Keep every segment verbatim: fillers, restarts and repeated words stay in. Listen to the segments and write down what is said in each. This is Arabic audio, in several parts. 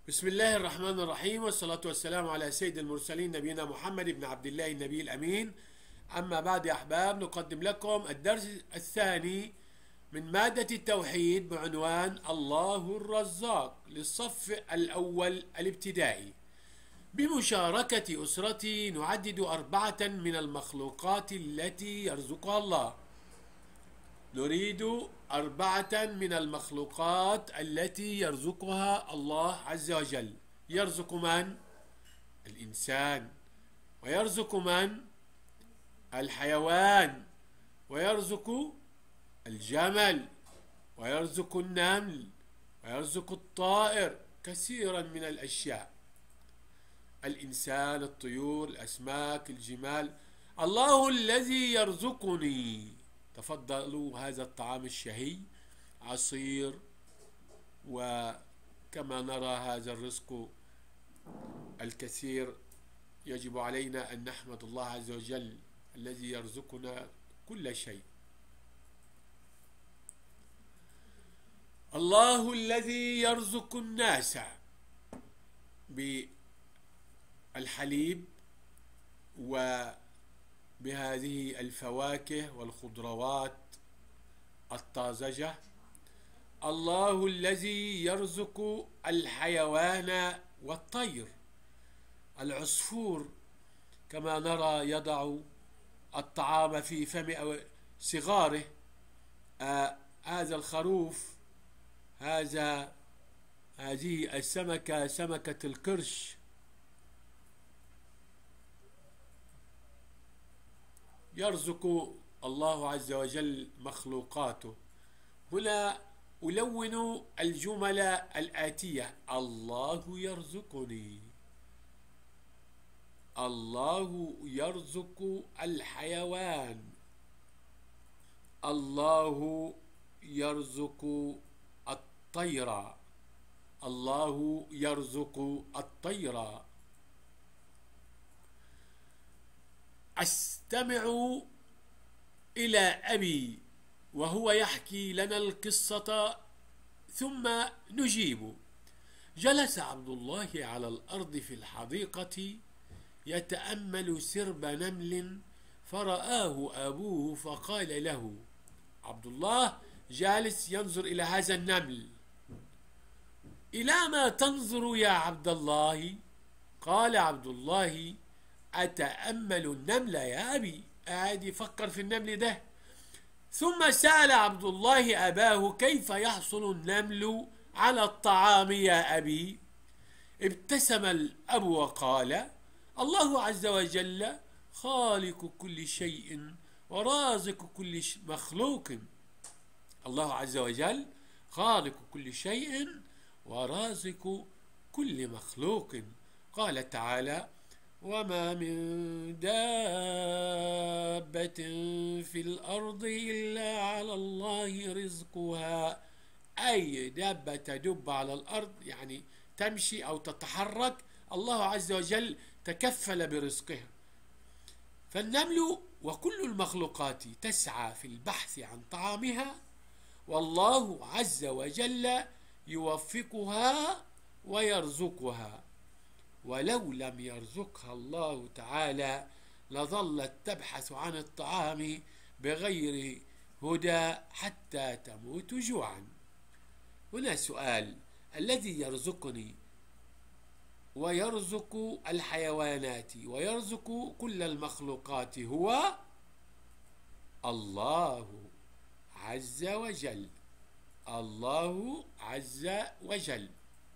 بسم الله الرحمن الرحيم، والصلاة والسلام على سيد المرسلين نبينا محمد بن عبد الله النبي الأمين. أما بعد يا أحباب، نقدم لكم الدرس الثاني من مادة التوحيد بعنوان الله الرزاق للصف الأول الابتدائي. بمشاركة أسرتي نعدد أربعة من المخلوقات التي يرزقها الله. نريد أربعة من المخلوقات التي يرزقها الله عز وجل. يرزق من؟ الإنسان، ويرزق من؟ الحيوان، ويرزق الجمل، ويرزق النمل، ويرزق الطائر، كثيرا من الأشياء. الإنسان، الطيور، الأسماك، الجمال. الله الذي يرزقني. تفضلوا هذا الطعام الشهي، عصير، وكما نرى هذا الرزق الكثير. يجب علينا أن نحمد الله عز وجل الذي يرزقنا كل شيء. الله الذي يرزق الناس بالحليب وبهذه الفواكه والخضروات الطازجة. الله الذي يرزق الحيوان والطير. العصفور كما نرى يضع الطعام في فم صغاره. آه هذا الخروف، هذا هذه السمكة، سمكة القرش، يرزق الله عز وجل مخلوقاته. هنا ألون الجمل الآتية: الله يرزقني، الله يرزق الحيوان، الله يرزق الطير، الله يرزق الطير. أستمع إلى أبي وهو يحكي لنا القصة ثم نجيب. جلس عبد الله على الأرض في الحديقة يتأمل سرب نمل، فرآه أبوه فقال له. عبد الله جالس ينظر إلى هذا النمل. إلى ما تنظر يا عبد الله؟ قال عبد الله: أتأمل النمل يا أبي. قاعد يفكر في النمل ده. ثم سأل عبد الله أباه: كيف يحصل النمل على الطعام يا أبي؟ ابتسم الأب وقال: الله عز وجل خالق كل شيء ورازق كل مخلوق. الله عز وجل خالق كل شيء ورازق كل مخلوق. قال تعالى: وما من دابة في الأرض إلا على الله رزقها. أي دابة تدب على الأرض، يعني تمشي أو تتحرك، الله عز وجل تكفل برزقها. فالنمل وكل المخلوقات تسعى في البحث عن طعامها، والله عز وجل يوفقها ويرزقها. ولو لم يرزقها الله تعالى لظلت تبحث عن الطعام بغير هدى حتى تموت جوعا. هنا سؤال: الذي يرزقني ويرزق الحيوانات ويرزق كل المخلوقات هو الله عز وجل. الله عز وجل.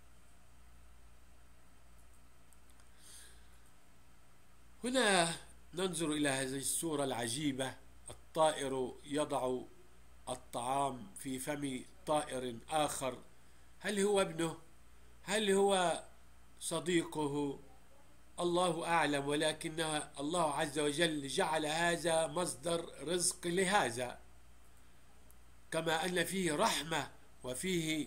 هنا ننظر إلى هذه الصورة العجيبة: الطائر يضع الطعام في فم طائر آخر. هل هو ابنه؟ هل هو صديقه؟ الله أعلم، ولكن الله عز وجل جعل هذا مصدر رزق لهذا. كما أن فيه رحمة وفيه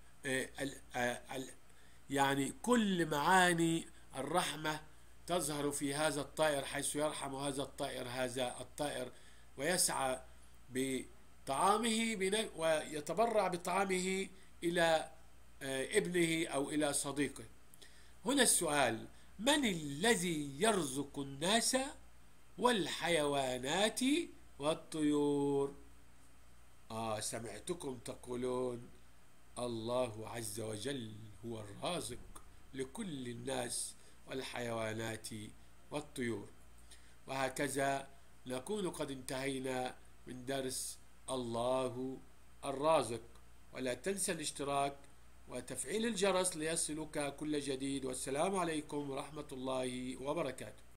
يعني كل معاني الرحمة تظهر في هذا الطائر، حيث يرحم هذا الطائر هذا الطائر ويسعى بطعامه ويتبرع بطعامه إلى ابنه أو إلى صديقه. هنا السؤال: من الذي يرزق الناس والحيوانات والطيور؟ آه سمعتكم تقولون الله عز وجل هو الرازق لكل الناس والحيوانات والطيور. وهكذا نكون قد انتهينا من درس الله الرازق. ولا تنسى الاشتراك وتفعيل الجرس ليصلك كل جديد. والسلام عليكم ورحمة الله وبركاته.